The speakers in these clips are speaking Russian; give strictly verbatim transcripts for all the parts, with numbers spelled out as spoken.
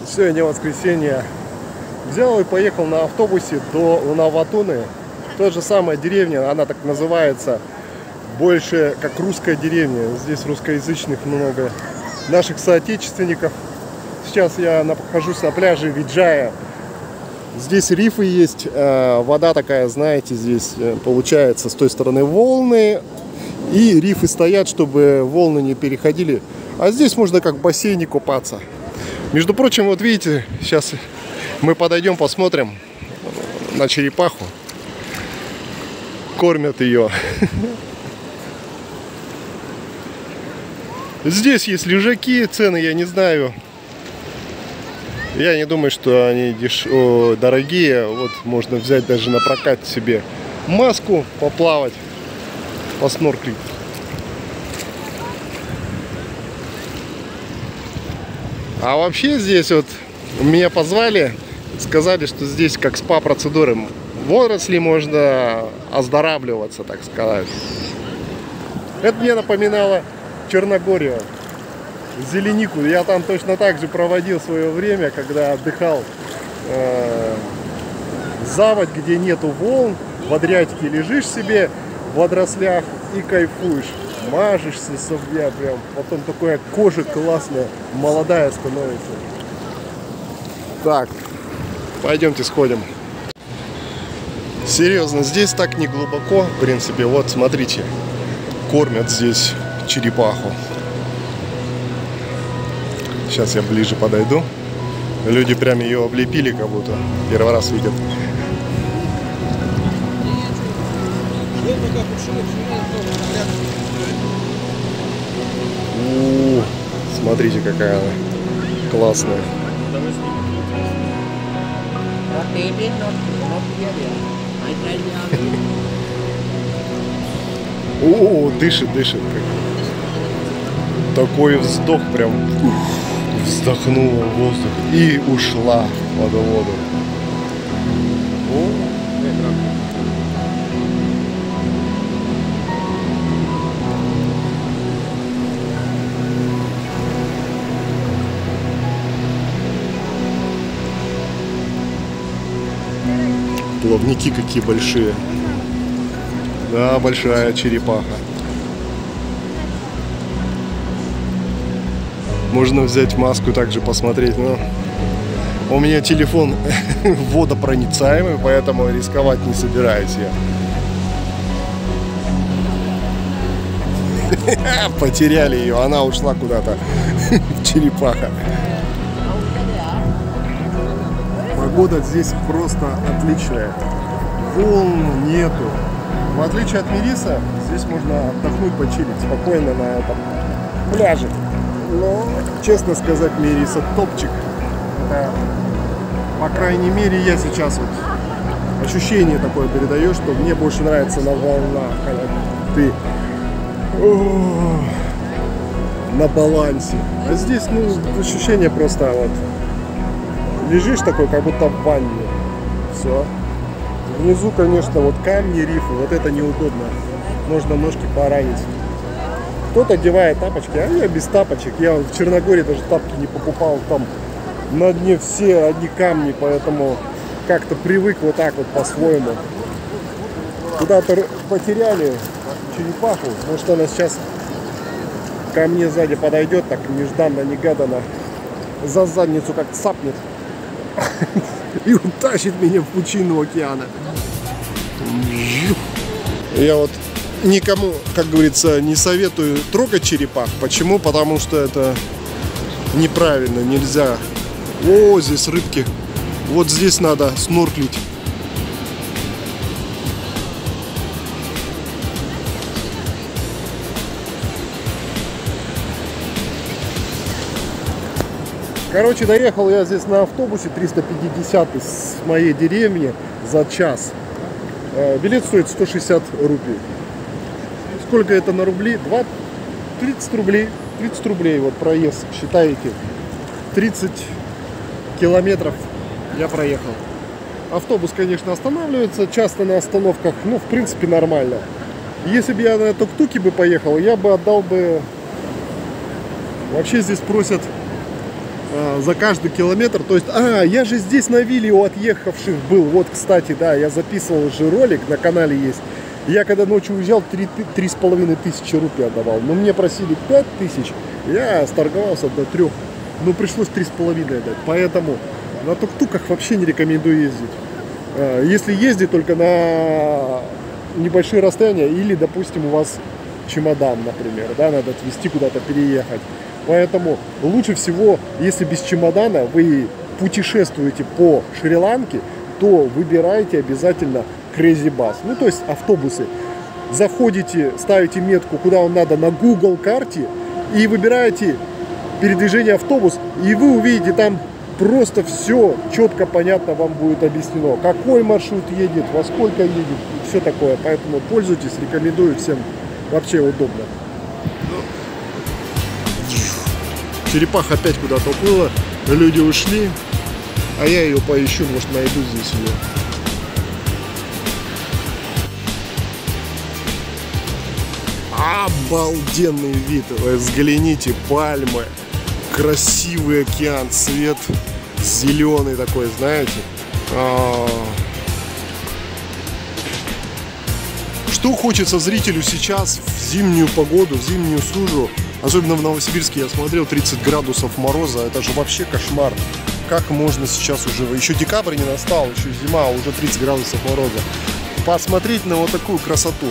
Сегодня воскресенье. Взял и поехал на автобусе до Луна-Ватуны. Та же самая деревня, она так называется, больше как русская деревня. Здесь русскоязычных много наших соотечественников. Сейчас я нахожусь на пляже Виджая. Здесь рифы есть, вода такая, знаете, здесь получается с той стороны волны. И рифы стоят, чтобы волны не переходили. А здесь можно как в бассейне купаться. Между прочим, вот видите, сейчас мы подойдем, посмотрим на черепаху. Кормят ее. Здесь есть лежаки, цены я не знаю. Я не думаю, что они деш... О, дорогие. Вот можно взять даже на прокат себе маску, поплавать, поснорклить. А вообще здесь вот меня позвали, сказали, что здесь как спа-процедуры. Водоросли можно оздоравливаться, так сказать. Это мне напоминало Черногорию, Зеленику. Я там точно так же проводил свое время, когда отдыхал. Э, заводь, где нету волн, в Адриатике лежишь себе в водорослях и кайфуешь. Мажешься, собья, прям. Потом такая кожа классная, молодая становится. Так, пойдемте сходим. Серьезно, здесь так не глубоко, в принципе. Вот, смотрите, кормят здесь черепаху. Сейчас я ближе подойду. Люди прям ее облепили, как будто первый раз видят. У-у-у, смотрите, какая она классная. О, дышит, дышит. Такой вздох, прям вздохнула в воздух и ушла под воду. О, плавники какие большие. Да, большая черепаха. Можно взять маску, также посмотреть. Но у меня телефон водопроницаемый, поэтому рисковать не собираюсь я. Потеряли ее, она ушла куда-то. Черепаха. Погода здесь просто отличная. Волн нету. В отличие от Мириса, здесь можно отдохнуть, почилить спокойно на этом пляже. Но, честно сказать, Мириса топчик. Это, по крайней мере, я сейчас вот ощущение такое передаю, что мне больше нравится на волнах, когда ты о, на балансе. А здесь, ну, ощущение просто вот лежишь такой, как будто в ванне. Все. Внизу, конечно, вот камни, рифы, вот это неудобно. Можно ножки поранить. Кто-то одевает тапочки, а я без тапочек. Я в Черногории даже тапки не покупал. Там на дне все одни камни, поэтому как-то привык вот так вот по-своему. Куда-то потеряли черепаху, потому что она сейчас ко мне сзади подойдет, так нежданно-негаданно за задницу как цапнет и утащит меня в пучину океана. Я вот никому, как говорится, не советую трогать черепах. Почему? Потому что это неправильно, нельзя. О, здесь рыбки. Вот здесь надо снорклить. Короче, доехал я здесь на автобусе триста пятьдесят с моей деревни за час. Билет стоит сто шестьдесят рублей. Сколько это на рубли? тридцать рублей. тридцать рублей вот проезд, считаете. тридцать километров я проехал. Автобус, конечно, останавливается часто на остановках, ну, в принципе, нормально. Если бы я на тук-туке бы поехал, я бы отдал бы... Вообще здесь просят э, за каждый километр. То есть, а, я же здесь на вилле у отъехавших был. Вот, кстати, да, я записывал же ролик, на канале есть. Я когда ночью уезжал, три с половиной тысячи рупий отдавал. Но мне просили пять тысяч, я сторговался до трех. Ну, пришлось три с половиной отдать. Поэтому на тук-туках вообще не рекомендую ездить. Э, если ездить только на небольшие расстояния или, допустим, у вас чемодан, например, да, надо отвезти куда-то, переехать. Поэтому лучше всего, если без чемодана вы путешествуете по Шри-Ланке, то выбирайте обязательно Crazy Bus. Ну, то есть автобусы. Заходите, ставите метку, куда вам надо, на Google карте и выбираете передвижение автобус, и вы увидите там просто все четко, понятно вам будет объяснено, какой маршрут едет, во сколько едет, и все такое. Поэтому пользуйтесь, рекомендую всем, вообще удобно. Черепаха опять куда-то уплыла, люди ушли, а я ее поищу, может найду здесь ее. Обалденный вид, вы взгляните, пальмы, красивый океан, цвет зеленый такой, знаете. Что хочется зрителю сейчас в зимнюю погоду, в зимнюю стужу, особенно в Новосибирске, я смотрел, тридцать градусов мороза, это же вообще кошмар. Как можно сейчас уже, еще декабрь не настал, еще зима, а уже тридцать градусов мороза. Посмотреть на вот такую красоту.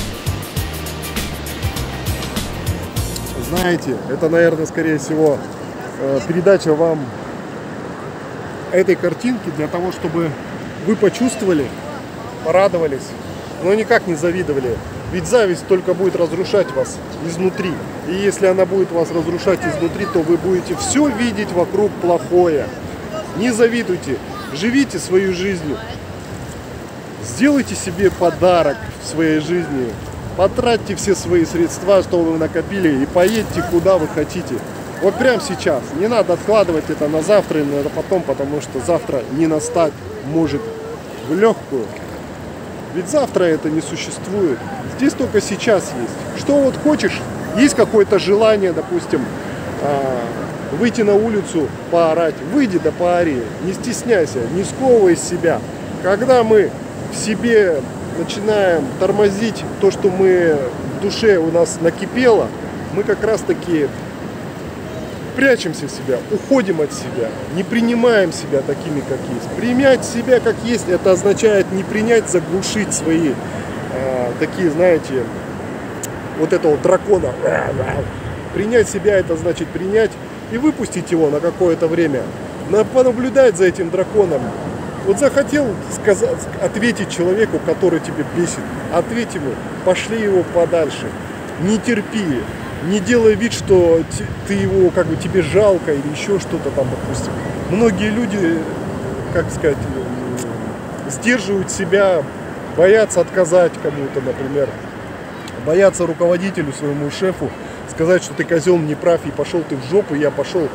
Знаете, это, наверное, скорее всего, передача вам этой картинки для того, чтобы вы почувствовали, порадовались, но никак не завидовали. Ведь зависть только будет разрушать вас изнутри. И если она будет вас разрушать изнутри, то вы будете все видеть вокруг плохое. Не завидуйте, живите свою жизнью. Сделайте себе подарок в своей жизни. Потратьте все свои средства, что вы накопили, и поедьте куда вы хотите. Вот прямо сейчас. Не надо откладывать это на завтра или на потом, потому что завтра не настать может в легкую. Ведь завтра это не существует. Здесь только сейчас есть. Что вот хочешь, есть какое-то желание, допустим, выйти на улицу, поорать. Выйди да поори, не стесняйся, не сковывай себя. Когда мы в себе начинаем тормозить то, что мы в душе у нас накипело, мы как раз таки прячемся в себя, уходим от себя, не принимаем себя такими, как есть. Принять себя как есть, это означает не принять, заглушить свои э, такие, знаете, вот этого дракона. Принять себя, это значит принять и выпустить его на какое-то время, понаблюдать за этим драконом. Вот захотел сказать, ответить человеку, который тебя бесит, ответь ему, пошли его подальше, не терпи, не делай вид, что ты его, как бы, тебе жалко или еще что-то там, допустим. Многие люди, как сказать, сдерживают себя, боятся отказать кому-то, например, боятся руководителю, своему шефу сказать, что ты козел, не прав, и пошел ты в жопу, я пошел...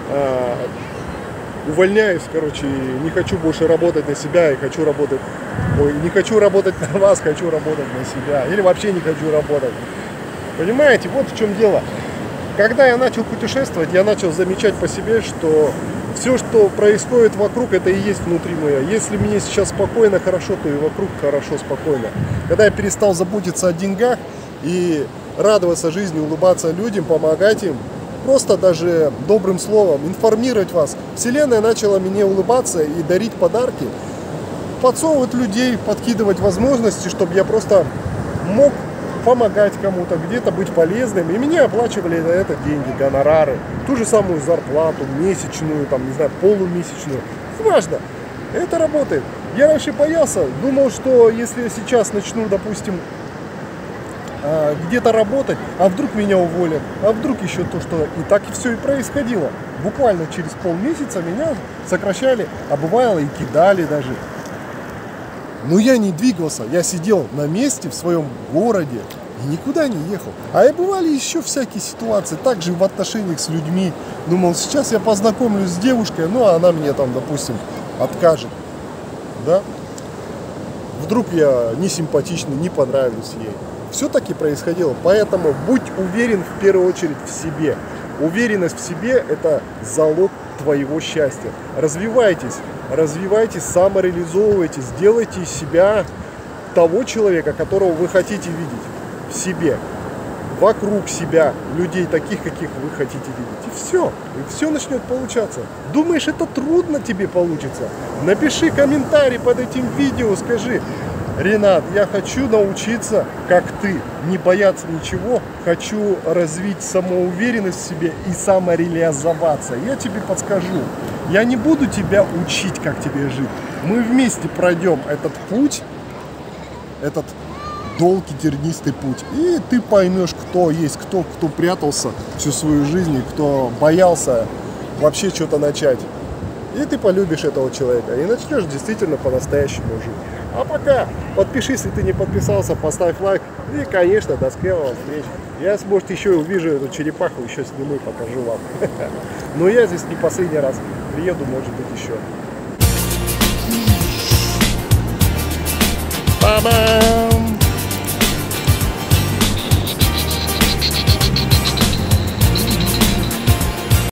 увольняюсь, короче, не хочу больше работать на себя и хочу работать, ой, не хочу работать на вас, хочу работать на себя, или вообще не хочу работать. Понимаете, вот в чем дело. Когда я начал путешествовать, я начал замечать по себе, что все, что происходит вокруг, это и есть внутри меня. Если мне сейчас спокойно, хорошо, то и вокруг хорошо, спокойно. Когда я перестал заботиться о деньгах и радоваться жизни, улыбаться людям, помогать им, просто даже добрым словом информировать вас. Вселенная начала мне улыбаться и дарить подарки, подсовывать людей, подкидывать возможности, чтобы я просто мог помогать кому-то, где-то быть полезным. И мне оплачивали за это деньги, гонорары, ту же самую зарплату, месячную, там, не знаю, полумесячную. Неважно, это работает. Я раньше боялся, думал, что если я сейчас начну, допустим, где-то работать, а вдруг меня уволят, а вдруг еще то, что... И так и все и происходило. Буквально через полмесяца меня сокращали, а бывало и кидали даже. Но я не двигался, я сидел на месте в своем городе и никуда не ехал. А и бывали еще всякие ситуации, также в отношениях с людьми. Думал, сейчас я познакомлюсь с девушкой, ну а она мне там, допустим, откажет. Да? Вдруг я не симпатичный, не понравлюсь ей. Все таки происходило, поэтому будь уверен в первую очередь в себе. Уверенность в себе – это залог твоего счастья. Развивайтесь, развивайтесь, самореализовывайтесь, делайте из себя того человека, которого вы хотите видеть в себе, вокруг себя, людей таких, каких вы хотите видеть. И все, и все начнет получаться. Думаешь, это трудно тебе получится? Напиши комментарий под этим видео, скажи: Ренат, я хочу научиться, как ты, не бояться ничего, хочу развить самоуверенность в себе и самореализоваться. Я тебе подскажу. Я не буду тебя учить, как тебе жить. Мы вместе пройдем этот путь, этот долгий тернистый путь. И ты поймешь, кто есть кто, кто прятался всю свою жизнь, и кто боялся вообще что-то начать. И ты полюбишь этого человека и начнешь действительно по-настоящему жить. А пока подпишись, если ты не подписался, поставь лайк. И, конечно, до скорых встреч. Я, может, еще увижу эту черепаху, еще сниму и покажу вам. Но я здесь не последний раз. Приеду, может быть, еще. Баба!